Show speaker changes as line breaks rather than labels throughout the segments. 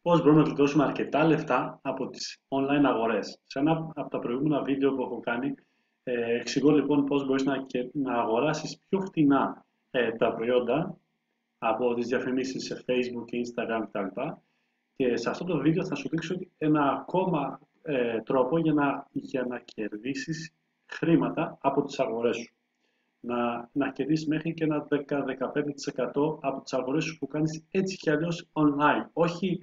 πώς μπορούμε να γλιτώσουμε αρκετά λεφτά από τις online αγορές. Σε ένα από τα προηγούμενα βίντεο που έχω κάνει, εξηγώ λοιπόν πώς μπορείς να αγοράσεις πιο φτηνά τα προϊόντα από τις διαφημίσεις σε Facebook, Instagram κτλ. Και σε αυτό το βίντεο θα σου δείξω ένα ακόμα τρόπο για να κερδίσεις χρήματα από τις αγορές σου. Να κερδίσεις μέχρι και ένα 10-15% από τις αγορές σου που κάνεις έτσι κι αλλιώς online. Όχι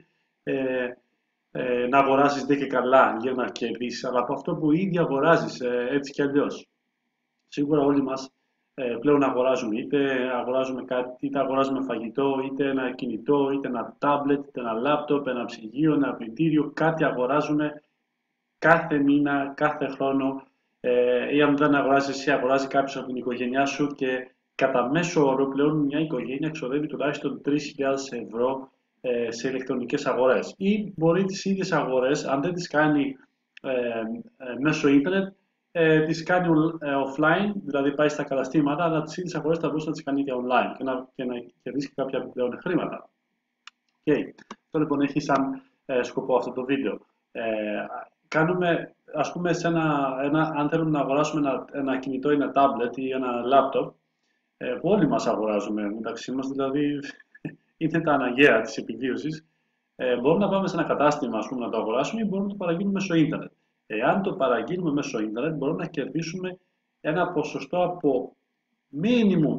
να αγοράσεις δε και καλά για να κερδίσεις, αλλά από αυτό που ήδη αγοράζεις έτσι κι αλλιώς. Σίγουρα όλοι μας πλέον αγοράζουμε, είτε αγοράζουμε κάτι, είτε αγοράζουμε φαγητό, είτε ένα κινητό, είτε ένα τάμπλετ, είτε ένα λάπτοπ, ένα ψυγείο, ένα πλυντήριο, κάτι αγοράζουμε κάθε μήνα, κάθε χρόνο, ή αν δεν αγοράζει εσύ, αγοράζει κάποιος από την οικογένειά σου και κατά μέσο όρο πλέον μια οικογένεια ξοδεύει τουλάχιστον 3.000 ευρώ σε ηλεκτρονικές αγορές. Ή μπορεί τις ίδιες αγορές, αν δεν τις κάνει μέσω ίντερνετ, τις κάνει offline, δηλαδή πάει στα καταστήματα, αλλά τις ίδιες αγορές θα μπορούσε να τις κάνει και online και να κερδίσει κάποια επιπλέον χρήματα. Αυτό λοιπόν έχει σαν σκοπό αυτό το βίντεο. Ας πούμε, αν θέλουμε να αγοράσουμε ένα κινητό ή ένα tablet ή ένα laptop, που όλοι μας αγοράζουμε μεταξύ μας, δηλαδή είναι τα αναγκαία της επιβίωσης, μπορούμε να πάμε σε ένα κατάστημα να το αγοράσουμε ή μπορούμε να το παραγγείλουμε μέσω ίντερνετ. Εάν το παραγγείλουμε μέσω ίντερνετ, μπορούμε να κερδίσουμε ένα ποσοστό από minimum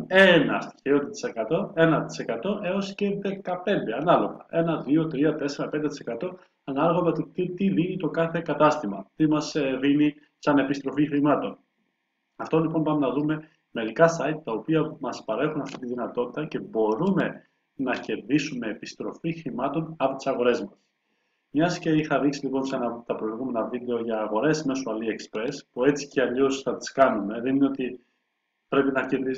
1% έως και 15% ανάλογα. 1, 2, 3, 4, 5% ανάλογα με το τι δίνει το κάθε κατάστημα, τι μας δίνει σαν επιστροφή χρημάτων. Αυτό λοιπόν πάμε να δούμε μερικά site τα οποία μας παρέχουν αυτή τη δυνατότητα και μπορούμε να κερδίσουμε επιστροφή χρημάτων από τις αγορές μας. Μιας και είχα δείξει λοιπόν σε ένα από τα προηγούμενα βίντεο για αγορές μέσω AliExpress, που έτσι και αλλιώς θα τις κάνουμε, δεν είναι ότι πρέπει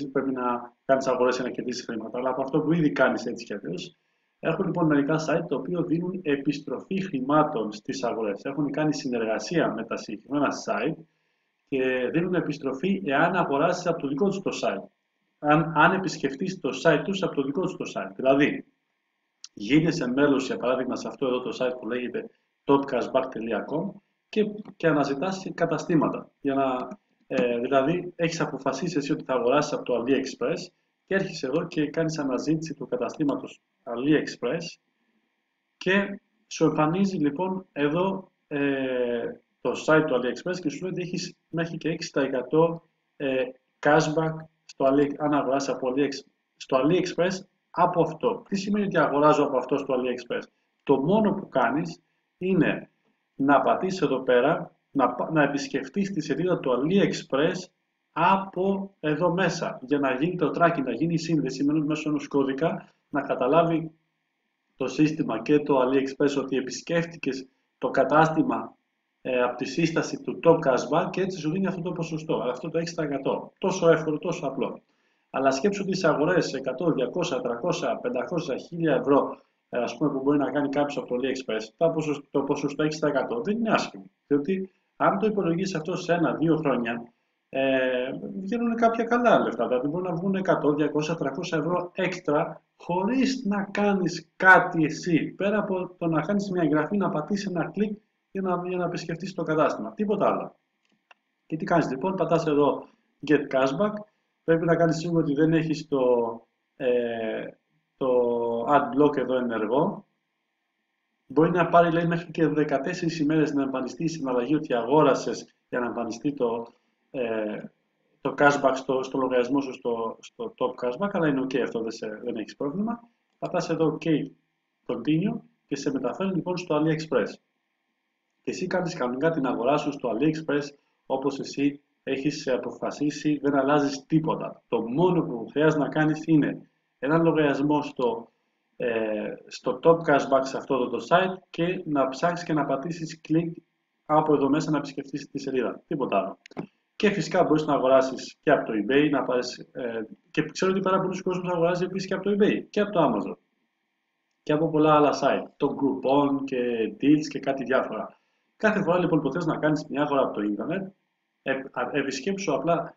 να κάνεις αγορές για να κερδίσεις χρήματα, αλλά από αυτό που ήδη κάνεις έτσι κι αλλιώς. Έχουν λοιπόν μερικά site τα οποία δίνουν επιστροφή χρημάτων στις αγορές. Έχουν κάνει συνεργασία με τα συγκεκριμένα site και δίνουν επιστροφή εάν αγοράσεις από το δικό τους το site. Αν επισκεφτείς το site τους από το δικό τους το site. Δηλαδή, γίνεσαι μέλος για παράδειγμα σε αυτό εδώ το site που λέγεται topcashback.com και αναζητάς καταστήματα. Δηλαδή, έχεις αποφασίσει εσύ ότι θα αγοράσεις από το AliExpress και έρχεσαι εδώ και κάνεις αναζήτηση του καταστήματος AliExpress και σου εμφανίζει λοιπόν εδώ το site του AliExpress και σου λέει ότι έχεις μέχρι και 6% cashback αν αγοράσεις στο AliExpress από αυτό. Τι σημαίνει ότι αγοράζω από αυτό στο AliExpress? Το μόνο που κάνεις είναι να πατήσεις εδώ πέρα, να επισκεφτείς τη σελίδα του AliExpress από εδώ μέσα για να γίνει το tracking, να γίνει η σύνδεση μέσω ενός κώδικα, να καταλάβει το σύστημα και το AliExpress ότι επισκέφτηκες το κατάστημα από τη σύσταση του Top Cashback και έτσι σου δίνει αυτό το ποσοστό, αυτό το 6%. Τόσο εύκολο, τόσο απλό. Αλλά σκέψου ότι σε αγορές 100, 200, 300, 500, 1000 ευρώ ας πούμε, που μπορεί να κάνει κάποιος από το AliExpress, το ποσοστό 6% δεν είναι άσχημο. Διότι αν το υπολογίσεις αυτό σε 1-2 χρόνια, βγαίνουν κάποια καλά λεφτά. Δηλαδή μπορεί να βγουν 100, 200, 300 ευρώ έξτρα χωρίς να κάνεις κάτι εσύ. Πέρα από το να κάνεις μια εγγραφή, να πατήσεις ένα κλικ για να επισκεφτείς το κατάστημα. Τίποτα άλλο. Και τι κάνεις λοιπόν? Πατάς εδώ Get Cashback. Πρέπει να κάνεις σίγουρο ότι δεν έχεις το Ad Block εδώ ενεργό. Μπορεί να πάρει λέει, μέχρι και 14 ημέρες να εμφανιστεί η συναλλαγή ότι αγόρασες για να εμφανιστεί το cashback στο λογαριασμό σου στο Top Cashback, αλλά είναι ok, αυτό δεν έχεις πρόβλημα. Πατάς εδώ OK, Continue και σε μεταφέρει λοιπόν στο AliExpress. Και εσύ κάνεις κανονικά την αγορά σου στο AliExpress όπως εσύ έχεις αποφασίσει, δεν αλλάζεις τίποτα. Το μόνο που χρειάζεται να κάνεις είναι ένα λογαριασμό στο Top Cashback σε αυτό το site και να ψάξεις και να πατήσεις κλικ από εδώ μέσα να επισκεφτείς τη σελίδα. Τίποτα άλλο. Και φυσικά μπορείς να αγοράσεις και από το eBay, και ξέρω ότι πάρα πολλοί κόσμος αγοράζει επίσης και από το eBay και από το Amazon και από πολλά άλλα site, το Groupon και Deals και κάτι διάφορα. Κάθε φορά λοιπόν που θες να κάνεις μια αγορά από το ίντερνετ, επισκέψου απλά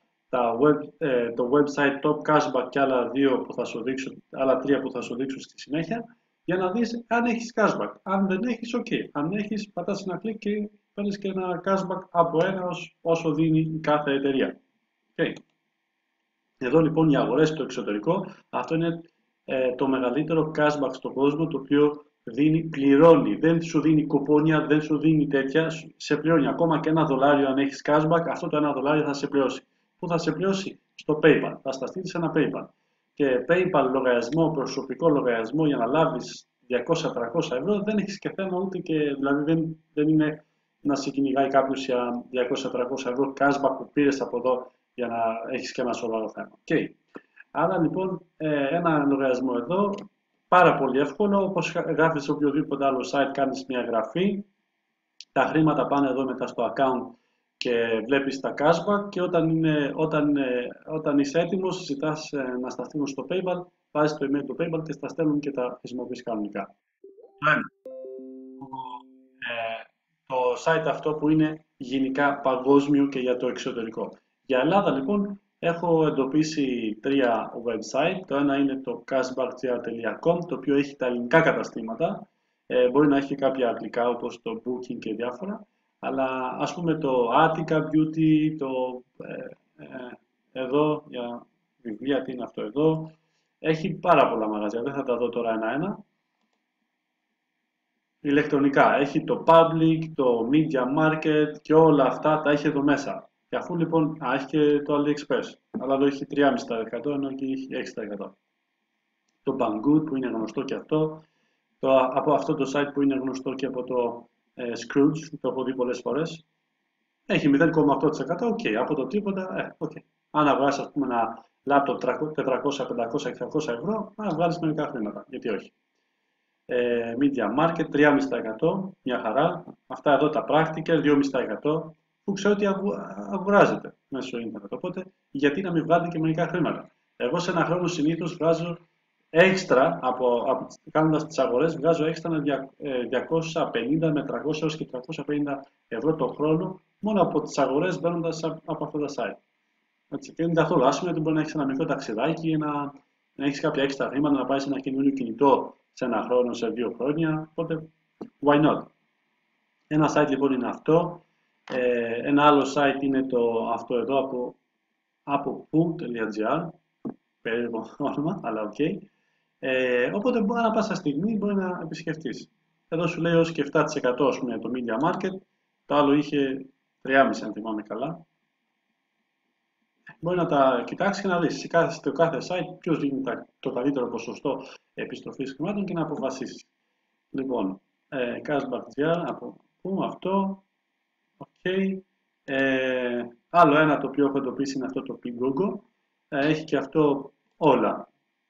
το website Top Cashback και άλλα τρία που θα σου δείξω στη συνέχεια για να δεις αν έχεις cashback. Αν δεν έχεις, ok. Αν έχεις, πατάς ένα κλικ και παίρνεις και ένα cashback από 1 όσο δίνει η κάθε εταιρεία. Okay. Εδώ λοιπόν οι αγορές στο εξωτερικό, αυτό είναι το μεγαλύτερο cashback στον κόσμο, το οποίο πληρώνει, δεν σου δίνει κουπόνια, δεν σου δίνει τέτοια, σε πληρώνει. Ακόμα και $1 αν έχεις cashback, αυτό το $1 θα σε πληρώσει. Πού θα σε πληρώσει? Στο PayPal, θα στα στείλει σε ένα PayPal. Και PayPal λογαριασμό, προσωπικό λογαριασμό για να λάβεις 200-300 ευρώ, δεν έχεις και θέμα ούτε και, δηλαδή δεν είναι να σε κυνηγάει κάποιος για 200-300 ευρώ cashback που πήρες από εδώ για να έχεις και ένα σοβαρό θέμα. Okay. Άρα λοιπόν ένα λογαριασμό εδώ, πάρα πολύ εύκολο, όπως γράφεις σε οποιοδήποτε άλλο site, κάνεις μια γραφή, τα χρήματα πάνε εδώ μετά στο account και βλέπεις τα cashback και όταν είσαι έτοιμος ζητάς να στα στείλουν στο PayPal, βάζεις το email του PayPal και στα στέλνουν και τα χρησιμοποιείς κανονικά. Το site αυτό που είναι γενικά παγκόσμιο και για το εξωτερικό. Για Ελλάδα λοιπόν έχω εντοπίσει 3 website. Το ένα είναι το cashbackgr.com, το οποίο έχει τα ελληνικά καταστήματα. Μπορεί να έχει κάποια αγγλικά όπως το Booking και διάφορα. Αλλά ας πούμε το Attica Beauty, εδώ για βιβλία, τι είναι αυτό εδώ. Έχει πάρα πολλά μαγαζιά, δεν θα τα δω τώρα ένα-ένα. Ηλεκτρονικά. Έχει το Public, το Media Market και όλα αυτά τα έχει εδώ μέσα. Και αφού λοιπόν, έχει και το AliExpress, αλλά εδώ έχει 3,5% ενώ εκεί έχει 6%. Το Banggood που είναι γνωστό και αυτό, από αυτό το site που είναι γνωστό και από το Scrooge, το έχω δει πολλές φορές, έχει 0,8%, ok, από το τίποτα, ok. Αν αγοράσεις ας πούμε ένα laptop 400, 500, 600 ευρώ, να βγάλεις μερικά χρήματα, γιατί όχι. Media Market 3,5%, μια χαρά. Αυτά εδώ τα Practical 2,5% που ξέρω ότι αγοράζεται μέσω ίντερνετ. Οπότε γιατί να μην βγάλετε και μερικά χρήματα. Εγώ σε ένα χρόνο συνήθως βγάζω έξτρα, κάνοντας τις αγορές, βγάζω έξτρα 250 με 300 έως και 350 ευρώ το χρόνο μόνο από τις αγορές μπαίνοντας από αυτά τα site. Έτσι, και είναι καθόλου άσχημο γιατί μπορεί να έχεις ένα μικρό ταξιδάκι ή να έχεις κάποια έξτρα χρήματα, να πάρεις ένα καινούριο κινητό σε ένα χρόνο, σε 2 χρόνια, οπότε why not. Ένα site λοιπόν είναι αυτό, ένα άλλο site είναι αυτό εδώ από poo.gr, περίεργο όνομα, αλλά ok. Οπότε μπορεί να πάσα στιγμή μπορεί να επισκεφτείς. Εδώ σου λέει ως και 7% ας πούμε, το Media Market, το άλλο είχε 3,5% αν θυμάμαι καλά. Μπορεί να τα κοιτάξει και να δεις στο κάθε site ποιος δίνει το καλύτερο ποσοστό επιστροφής χρημάτων και να αποφασίσει. Λοιπόν, cashback.gr, από πού αυτό, ok. Άλλο ένα το οποίο έχω εντοπίσει είναι αυτό το Pingogo. Έχει και αυτό όλα.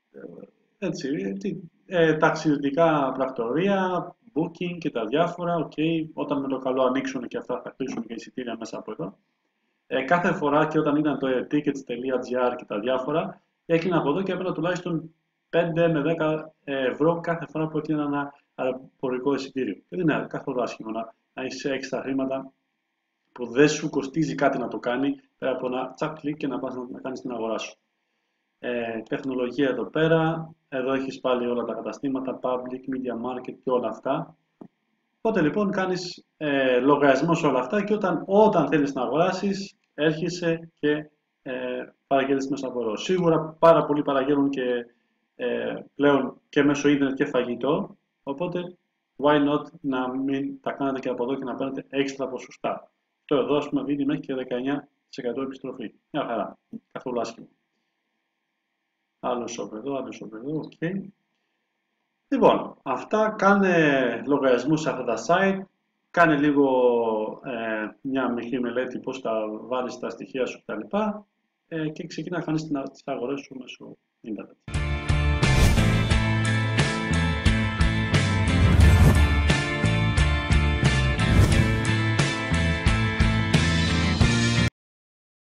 Έτσι, ταξιδιωτικά πρακτορία, booking και τα διάφορα, ok. Όταν με το καλό ανοίξουν και αυτά θα κλείσουν και εισιτήρια μέσα από εδώ. Κάθε φορά και όταν ήταν το tickets.gr και τα διάφορα, έκλεινα από εδώ και έπαιρνα τουλάχιστον 5 με 10 ευρώ κάθε φορά που έκλεινα ένα αεροπορικό εισιτήριο. Και δεν είναι καθόλου άσχημο να έχει έξτρα χρήματα που δεν σου κοστίζει κάτι να το κάνει, πέρα από ένα τσακ κλικ και να πας να κάνεις την αγορά σου. Τεχνολογία εδώ πέρα, εδώ έχεις πάλι όλα τα καταστήματα, public, media market και όλα αυτά. Οπότε λοιπόν κάνεις λογαριασμό σε όλα αυτά και όταν θέλεις να αγοράσεις, έρχεσαι και παραγγέλνεις μέσα από εδώ. Σίγουρα πάρα πολλοί παραγγέλνουν και πλέον και μέσω ίντερνετ και φαγητό, οπότε why not να μην τα κάνετε και από εδώ και να παίρνετε έξτρα ποσοστά. Το εδώ ας πούμε δίνει μέχρι και 19% επιστροφή. Μια χαρά, καθόλου άσχημο. Άλλο shop εδώ, ok. Λοιπόν, αυτά, κάνε λογαριασμού σε αυτά τα site, κάνε λίγο μια μικρή μελέτη πώς θα βάλεις τα στοιχεία σου κτλ. Και ξεκινά να κάνεις τις αγορές σου μέσω ίντερνετ.